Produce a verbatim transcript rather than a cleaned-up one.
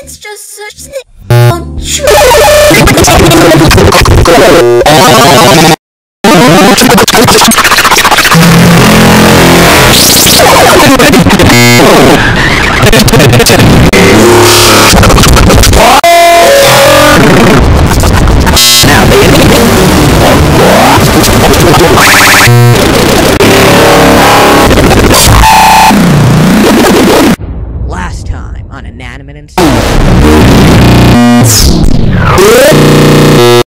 It's just such a oh, Last time on Inanimate and